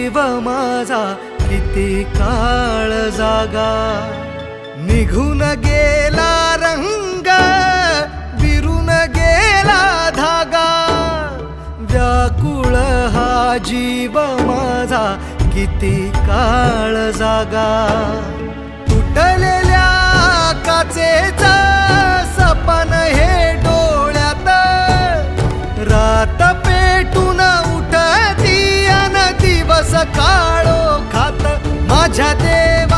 जीव माझा किती काळ जागा। निघून गेला रंग विरून गेला धागा, व्याकुळ हा जीव माझा किती काळ जागा। तुटलेल्या काचेचा सपन हे डोळ्यात, रात पेटून उठती अन दिवस काळो खात माझ्या देवा।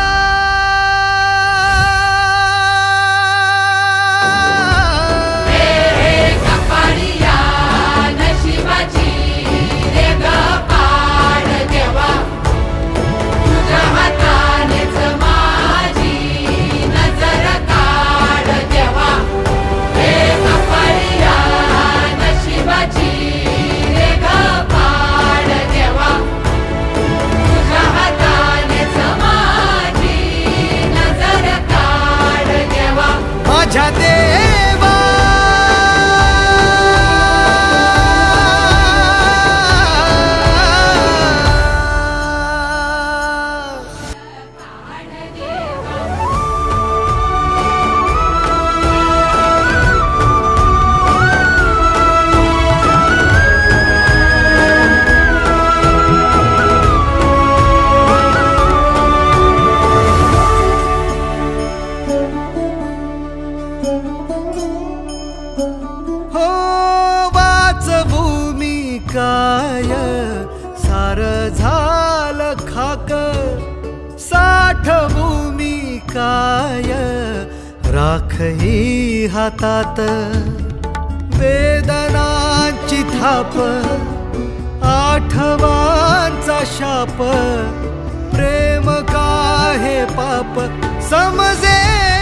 माझ्या देवा हो वाचवू मी काय सार झालं खाक, साठवू मी काय राख ही हातात। वेदनांची थाप आठवांचा शाप, प्रेम का हे पाप समजे